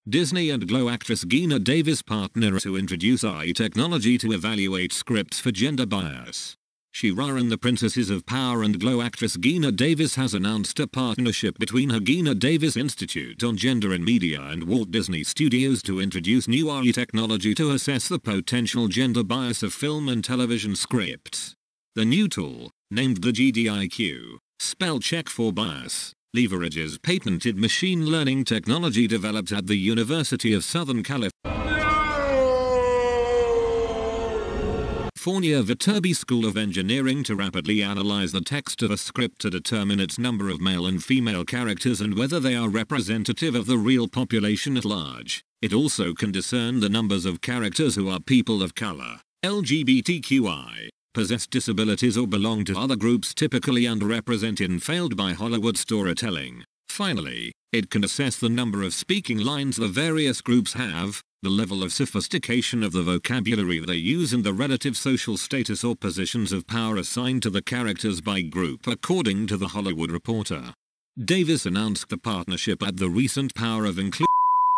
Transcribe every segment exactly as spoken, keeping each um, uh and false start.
Disney and Glow actress Geena Davis partner to introduce A I technology to evaluate scripts for gender bias. She-Ra and the Princesses of Power and Glow actress Geena Davis has announced a partnership between her Geena Davis Institute on Gender in Media and Walt Disney Studios to introduce new A I technology to assess the potential gender bias of film and television scripts. The new tool, named the G D I Q, spell check for bias, leverages patented machine learning technology developed at the University of Southern California Viterbi School of Engineering to rapidly analyze the text of a script to determine its number of male and female characters and whether they are representative of the real population at large. It also can discern the numbers of characters who are people of color, L G B T Q I, possess disabilities or belong to other groups typically underrepresented and failed by Hollywood storytelling. Finally, it can assess the number of speaking lines the various groups have, the level of sophistication of the vocabulary they use and the relative social status or positions of power assigned to the characters by group, according to The Hollywood Reporter. Davis announced the partnership at the recent Power of Inclusion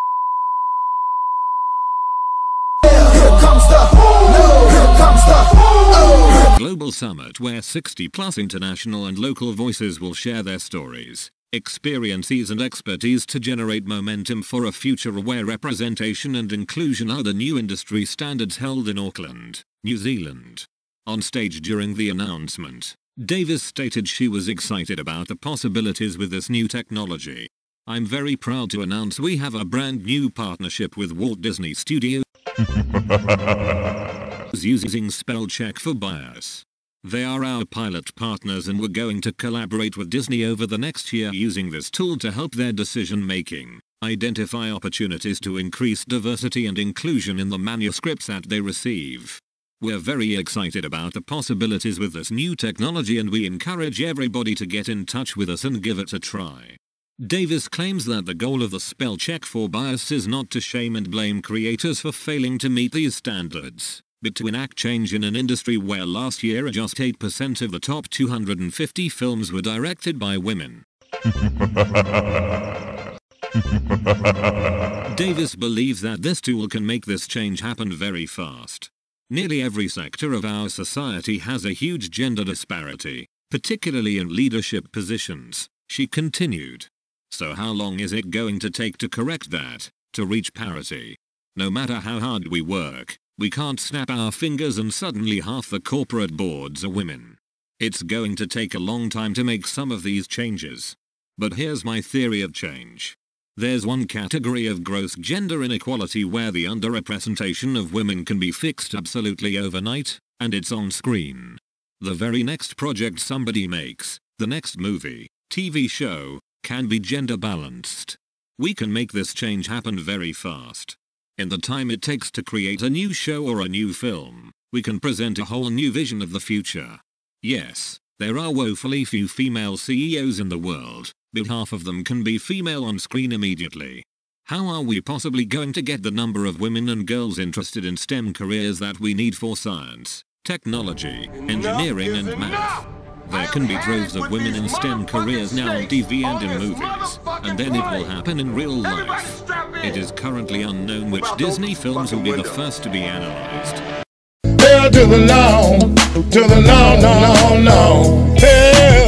Global Summit, where sixty plus international and local voices will share their stories, experiences and expertise to generate momentum for a future where representation and inclusion are the new industry standards, held in Auckland, New Zealand. On stage during the announcement, Davis stated she was excited about the possibilities with this new technology. "I'm very proud to announce we have a brand new partnership with Walt Disney Studios using spell check for bias. They are our pilot partners and we're going to collaborate with Disney over the next year using this tool to help their decision making, identify opportunities to increase diversity and inclusion in the manuscripts that they receive. We're very excited about the possibilities with this new technology and we encourage everybody to get in touch with us and give it a try." Davis claims that the goal of the spell check for bias is not to shame and blame creators for failing to meet these standards, but to enact change in an industry where last year just eight percent of the top two hundred fifty films were directed by women. Davis believes that this tool can make this change happen very fast. "Nearly every sector of our society has a huge gender disparity, particularly in leadership positions," she continued. "So how long is it going to take to correct that, to reach parity? No matter how hard we work, we can't snap our fingers and suddenly half the corporate boards are women. It's going to take a long time to make some of these changes. But here's my theory of change. There's one category of gross gender inequality where the underrepresentation of women can be fixed absolutely overnight, and it's on screen. The very next project somebody makes, the next movie, T V show, can be gender balanced. We can make this change happen very fast. In the time it takes to create a new show or a new film, we can present a whole new vision of the future. Yes, there are woefully few female C E Os in the world, but half of them can be female on screen immediately. How are we possibly going to get the number of women and girls interested in STEM careers that we need for science, technology, engineering and math? There can be droves of women in STEM careers now on T V and in movies, and then it will happen in real life. It is currently unknown which Disney films will be the first to be analyzed. Hell to the no, to the no, no, no, no. Hell.